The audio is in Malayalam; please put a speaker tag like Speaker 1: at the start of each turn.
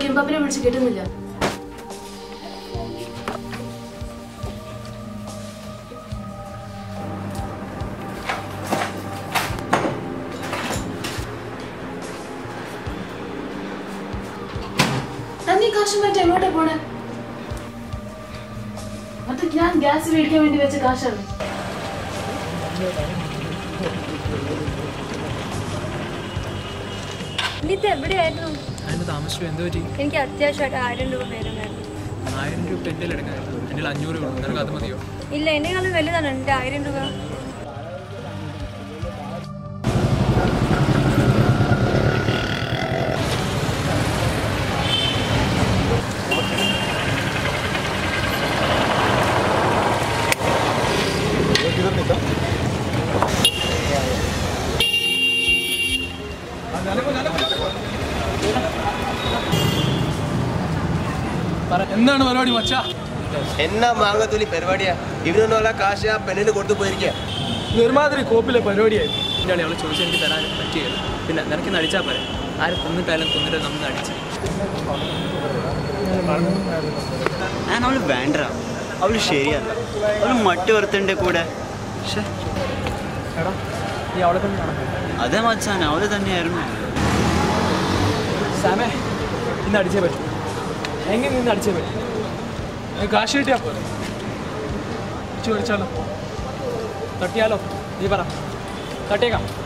Speaker 1: എംബാപ്പനെ വിളിച്ച് കിട്ടുന്നില്ല. നീ കാശുമായിട്ട് എങ്ങോട്ടാ പോണേ? അത് ഞാൻ ഗ്യാസ് മേടിക്കാൻ വേണ്ടി വെച്ച കാശാണ്.
Speaker 2: എവിടെയായിരുന്നു?
Speaker 3: എനിക്ക് അത്യാവശ്യമായിട്ട് 1000 രൂപ പേരുണ്ടായിരുന്നു.
Speaker 4: 1000 രൂപ എന്റെ എടുക്കാനായിരുന്നു. എന്റെ 500 രൂപ. നിനക്ക് അത് മതിയോ?
Speaker 3: ഇല്ല, എന്നെക്കാളും വലുതാണ് എന്റെ 1000 രൂപ.
Speaker 4: എന്താണ് പരിപാടി മച്ചാ?
Speaker 5: എന്നാ മാങ്ങത്തൊലി പരിപാടിയാ? ഇവനൊന്നുള്ള കാശ് ആ പെണ്ണിന് കൊടുത്തു പോയിരിക്കുക.
Speaker 4: നിർമാതിരി കോപ്പിലെ പരിപാടിയായിരുന്നു. എൻ്റെ അവളെ ചോദിച്ചാൽ എനിക്ക് തരാൻ പറ്റിയല്ലോ. പിന്നെ നിനക്ക് അടിച്ചാൽ പോരെ. ആരും കൊന്നിട്ടായാലും കൊന്നിട്ട് നമ്മൾ അടിച്ചു.
Speaker 6: ഞാൻ അവള് വേണ്ട, അവള് ശരിയല്ല. അവള് മട്ട് വറുത്തൻ്റെ കൂടെ. അതെ മച്ചാൻ, അവള് തന്നെയായിരുന്നു.
Speaker 4: സാമേ, ഇന്ന് അടിച്ചേ പറ്റും. എങ്ങനെ നിന്ന് അടിച്ചേ പറ്റും? കാശ് കിട്ടിയാ പോലെ അടിച്ചു മേടിച്ചാലോ? തട്ടിയാലോ? നീ പറ, തട്ടിയേക്കാം.